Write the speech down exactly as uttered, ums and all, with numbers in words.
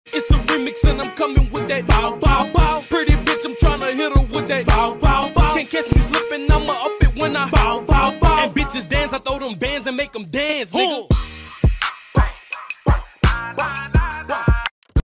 It's a remix and I'm coming with that bow, bow, bow. Pretty bitch, I'm tryna hit her with that bow, bow, bow. Can't catch me slipping, I'ma up it when I bow, bow, bow. And bitches dance, I throw them bands and make them dance, nigga.